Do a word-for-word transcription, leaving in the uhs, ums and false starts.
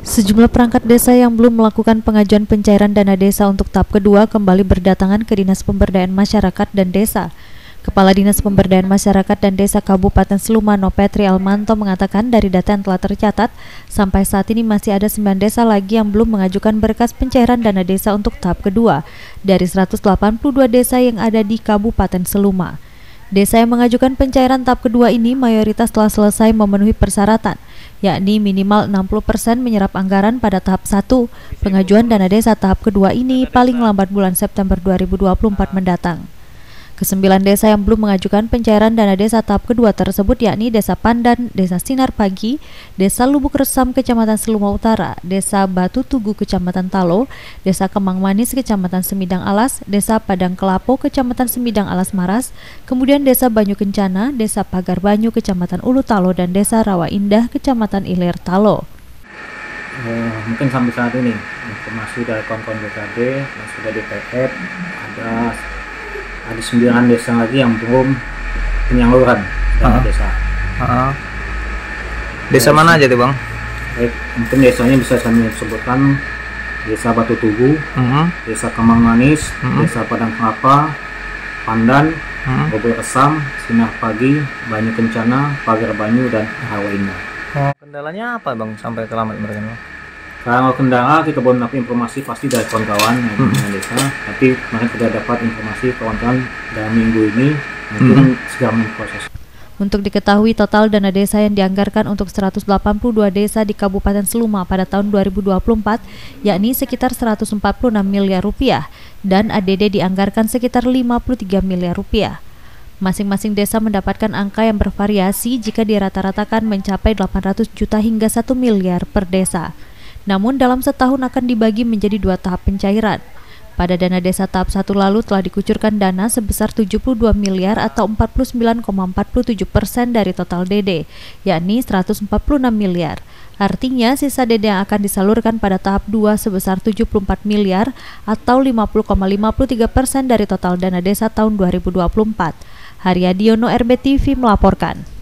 Sejumlah perangkat desa yang belum melakukan pengajuan pencairan dana desa untuk tahap kedua kembali berdatangan ke Dinas Pemberdayaan Masyarakat dan Desa. Kepala Dinas Pemberdayaan Masyarakat dan Desa Kabupaten Seluma, Nopetri Almanto, mengatakan dari data yang telah tercatat, sampai saat ini masih ada sembilan desa lagi yang belum mengajukan berkas pencairan dana desa untuk tahap kedua dari seratus delapan puluh dua desa yang ada di Kabupaten Seluma. Desa yang mengajukan pencairan tahap kedua ini mayoritas telah selesai memenuhi persyaratan, yakni minimal enam puluh persen menyerap anggaran pada tahap satu. Pengajuan dana desa tahap kedua ini paling lambat bulan September dua ribu dua puluh empat mendatang. Kesembilan desa yang belum mengajukan pencairan dana desa tahap kedua tersebut yakni Desa Pandan, Desa Sinar Pagi, Desa Lubuk Resam Kecamatan Seluma Utara, Desa Batu Tugu Kecamatan Talo, Desa Kemang Manis Kecamatan Semidang Alas, Desa Padang Kelapo Kecamatan Semidang Alas Maras, kemudian Desa Banyu Kencana, Desa Pagar Banyu Kecamatan Ulu Talo, dan Desa Rawa Indah Kecamatan Ilir Talo. Eh, mungkin sampai saat ini informasi dari kawan-kawan B K D yang sudah di P F ada ada sembilan desa lagi yang belum penyaluran dana uh-huh. desa. Uh-huh. Desa ya, mana aja tuh, Bang? Baik, mungkin desanya bisa kami sebutkan Desa Batu Tugu, uh-huh. Desa Kemang Manis, uh-huh. Desa Padang Kelapa, Pandan, uh-huh. Lubuk Resam, Sinar Pagi, Banyu Kencana, Pagar Banyu, dan Rawa Indah. Oh, kendalanya apa, Bang, sampai terlambat mereka? Kalau kendala kita belum dapat informasi pasti dari kawan-kawan yang punya hmm. desa, tapi kemarin sudah dapat informasi kawan-kawan dalam minggu ini mungkin hmm. segera memproses. Untuk diketahui total dana desa yang dianggarkan untuk seratus delapan puluh dua desa di Kabupaten Seluma pada tahun dua ribu dua puluh empat yakni sekitar seratus empat puluh enam miliar rupiah dan A D D dianggarkan sekitar lima puluh tiga miliar rupiah. Masing-masing desa mendapatkan angka yang bervariasi jika dirata-ratakan mencapai delapan ratus juta hingga satu miliar per desa. Namun dalam setahun akan dibagi menjadi dua tahap pencairan. Pada dana desa tahap satu lalu telah dikucurkan dana sebesar tujuh puluh dua miliar atau empat puluh sembilan koma empat tujuh persen dari total D D, yakni seratus empat puluh enam miliar. Artinya sisa D D yang akan disalurkan pada tahap dua sebesar tujuh puluh empat miliar atau lima puluh koma lima tiga persen dari total dana desa tahun dua ribu dua puluh empat. Haryadiono, R B T V melaporkan.